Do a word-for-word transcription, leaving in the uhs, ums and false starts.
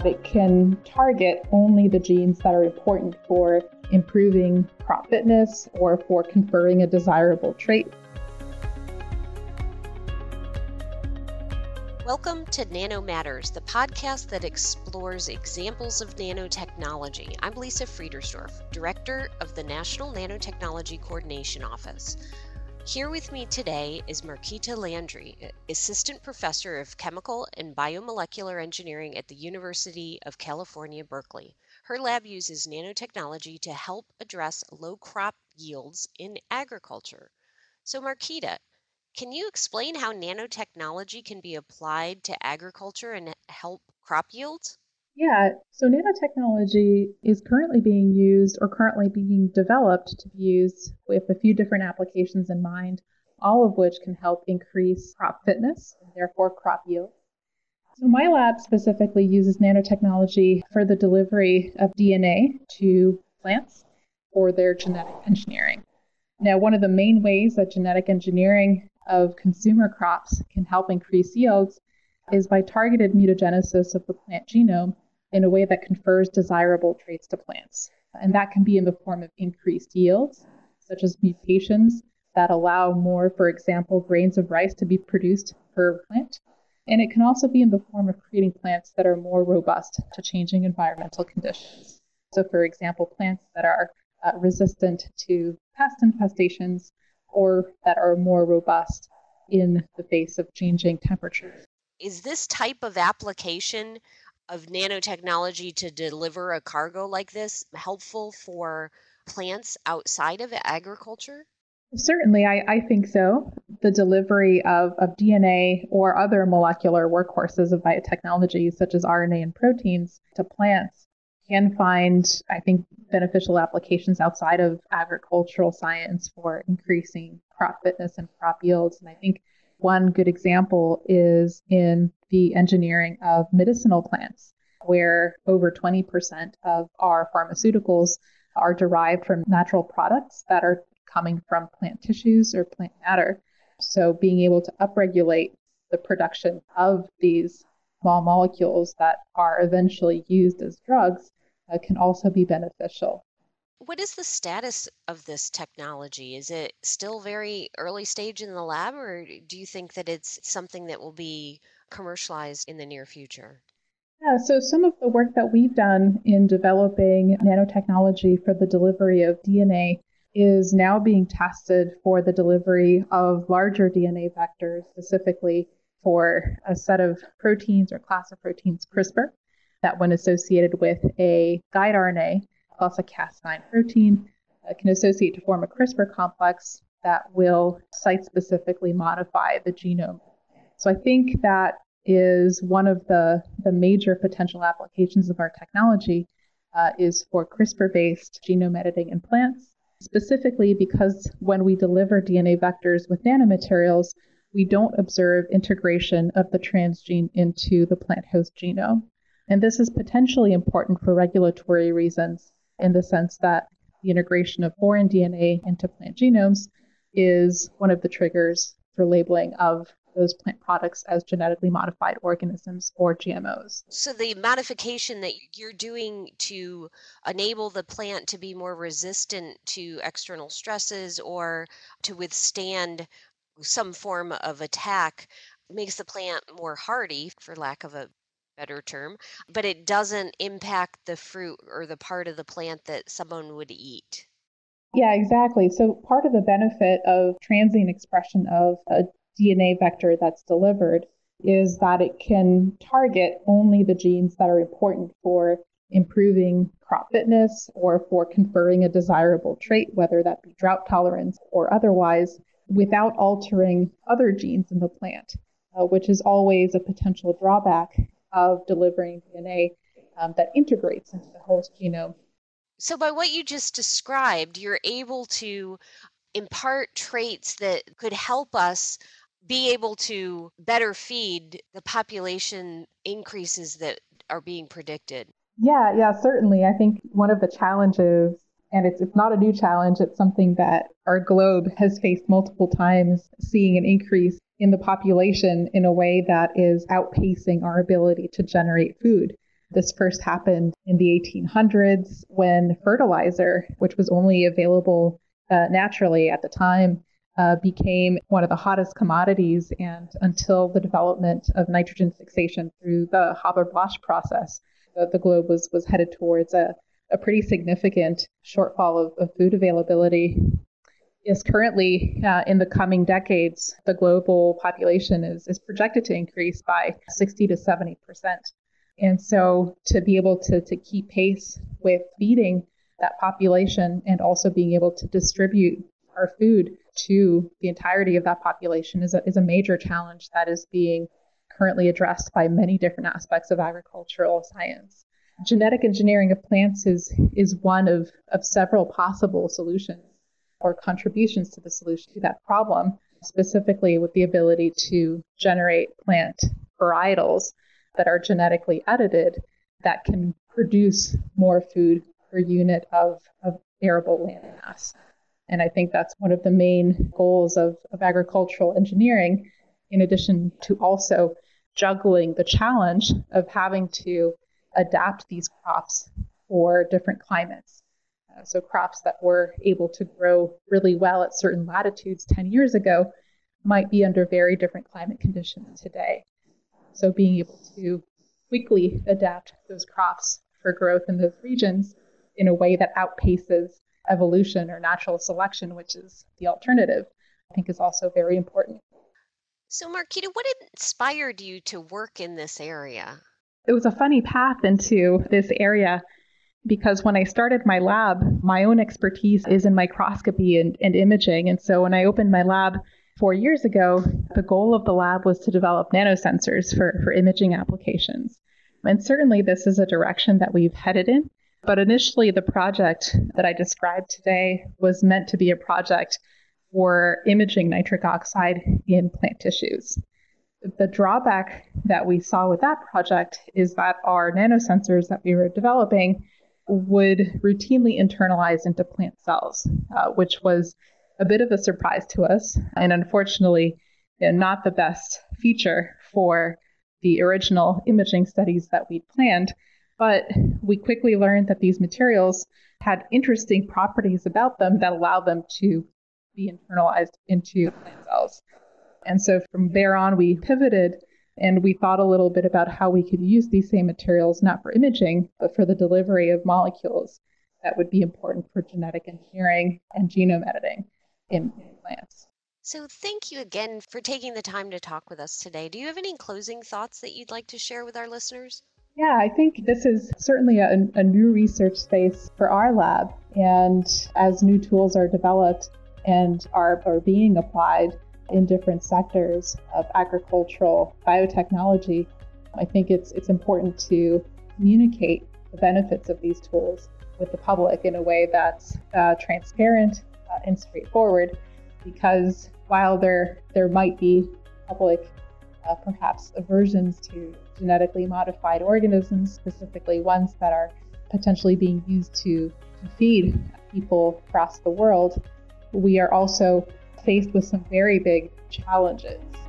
It can target only the genes that are important for improving crop fitness or for conferring a desirable trait. Welcome to Nano Matters, the podcast that explores examples of nanotechnology. I'm Lisa Friedersdorf, Director of the National Nanotechnology Coordination Office. Here with me today is Markita Landry, Assistant Professor of Chemical and Biomolecular Engineering at the University of California, Berkeley. Her lab uses nanotechnology to help address low crop yields in agriculture. So Markita, can you explain how nanotechnology can be applied to agriculture and help crop yields? Yeah, so nanotechnology is currently being used or currently being developed to be used with a few different applications in mind, all of which can help increase crop fitness and therefore crop yield. So my lab specifically uses nanotechnology for the delivery of D N A to plants for their genetic engineering. Now, one of the main ways that genetic engineering of consumer crops can help increase yields is by targeted mutagenesis of the plant genome in a way that confers desirable traits to plants. And that can be in the form of increased yields, such as mutations that allow more, for example, grains of rice to be produced per plant. And it can also be in the form of creating plants that are more robust to changing environmental conditions. So, for example, plants that are uh, resistant to pest infestations or that are more robust in the face of changing temperatures. Is this type of application of nanotechnology to deliver a cargo like this helpful for plants outside of agriculture? Certainly, I, I think so. The delivery of, of D N A or other molecular workhorses of biotechnology, such as R N A and proteins, to plants can find, I think, beneficial applications outside of agricultural science for increasing crop fitness and crop yields. And I think one good example is in the engineering of medicinal plants, where over twenty percent of our pharmaceuticals are derived from natural products that are coming from plant tissues or plant matter. So being able to upregulate the production of these small molecules that are eventually used as drugs uh, can also be beneficial. What is the status of this technology? Is it still very early stage in the lab, or do you think that it's something that will be commercialized in the near future? Yeah, so some of the work that we've done in developing nanotechnology for the delivery of D N A is now being tested for the delivery of larger D N A vectors, specifically for a set of proteins or class of proteins, CRISPR, that when associated with a guide R N A plus a Cas nine protein, uh, can associate to form a CRISPR complex that will site-specifically modify the genome. So I think that is one of the, the major potential applications of our technology uh, is for CRISPR-based genome editing in plants, specifically because when we deliver D N A vectors with nanomaterials, we don't observe integration of the transgene into the plant host genome. And this is potentially important for regulatory reasons in the sense that the integration of foreign D N A into plant genomes is one of the triggers for labeling of those plant products as genetically modified organisms or G M Os. So the modification that you're doing to enable the plant to be more resistant to external stresses or to withstand some form of attack makes the plant more hardy, for lack of a better term, but it doesn't impact the fruit or the part of the plant that someone would eat. Yeah, exactly. So part of the benefit of transient expression of a D N A vector that's delivered is that it can target only the genes that are important for improving crop fitness or for conferring a desirable trait, whether that be drought tolerance or otherwise, without altering other genes in the plant, uh, which is always a potential drawback of delivering D N A um, that integrates into the host genome. So by what you just described, you're able to impart traits that could help us be able to better feed the population increases that are being predicted. Yeah, yeah, certainly. I think one of the challenges, and it's it's not a new challenge, it's something that our globe has faced multiple times, seeing an increase in the population in a way that is outpacing our ability to generate food. This first happened in the eighteen hundreds when fertilizer, which was only available uh, naturally at the time, uh, became one of the hottest commodities. And until the development of nitrogen fixation through the Haber-Bosch process, the, the globe was, was headed towards a, a pretty significant shortfall of, of food availability. Is currently, uh, in the coming decades, the global population is, is projected to increase by sixty to seventy percent. And so to be able to, to keep pace with feeding that population and also being able to distribute our food to the entirety of that population is a, is a major challenge that is being currently addressed by many different aspects of agricultural science. Genetic engineering of plants is, is one of, of several possible solutions or contributions to the solution to that problem, specifically with the ability to generate plant varietals that are genetically edited that can produce more food per unit of, of arable land mass. And I think that's one of the main goals of, of agricultural engineering, in addition to also juggling the challenge of having to adapt these crops for different climates. Uh, so crops that were able to grow really well at certain latitudes ten years ago might be under very different climate conditions today. So being able to quickly adapt those crops for growth in those regions in a way that outpaces evolution or natural selection, which is the alternative, I think is also very important. So Markita, what inspired you to work in this area? It was a funny path into this area because when I started my lab, my own expertise is in microscopy and, and imaging. And so when I opened my lab four years ago, the goal of the lab was to develop nanosensors for, for imaging applications. And certainly this is a direction that we've headed in. But initially, the project that I described today was meant to be a project for imaging nitric oxide in plant tissues. The drawback that we saw with that project is that our nanosensors that we were developing would routinely internalize into plant cells, uh, which was a bit of a surprise to us, and unfortunately, you know, not the best feature for the original imaging studies that we'd planned. But we quickly learned that these materials had interesting properties about them that allow them to be internalized into plant cells. And so from there on, we pivoted and we thought a little bit about how we could use these same materials, not for imaging, but for the delivery of molecules that would be important for genetic engineering and genome editing in, in plants. So thank you again for taking the time to talk with us today. Do you have any closing thoughts that you'd like to share with our listeners? Yeah, I think this is certainly a, a new research space for our lab. And as new tools are developed and are, are being applied in different sectors of agricultural biotechnology, I think it's it's important to communicate the benefits of these tools with the public in a way that's uh, transparent uh, and straightforward, because while there there might be public uh, perhaps aversions to genetically modified organisms, specifically ones that are potentially being used to, to feed people across the world, we are also faced with some very big challenges